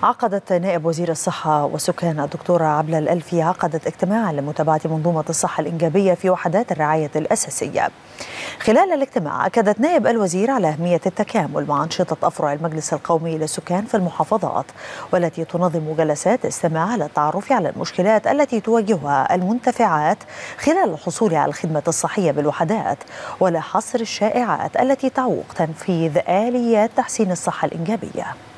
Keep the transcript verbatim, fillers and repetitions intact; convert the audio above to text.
عقدت نائب وزير الصحة والسكان الدكتورة عبلة الألفي عقدت اجتماعا لمتابعة منظومة الصحة الإنجابية في وحدات الرعاية الأساسية. خلال الاجتماع أكدت نائب الوزير على أهمية التكامل مع أنشطة أفرع المجلس القومي للسكان في المحافظات، والتي تنظم جلسات استماع للتعرف على المشكلات التي تواجهها المنتفعات خلال الحصول على الخدمة الصحية بالوحدات، ولا حصر الشائعات التي تعوق تنفيذ آليات تحسين الصحة الإنجابية.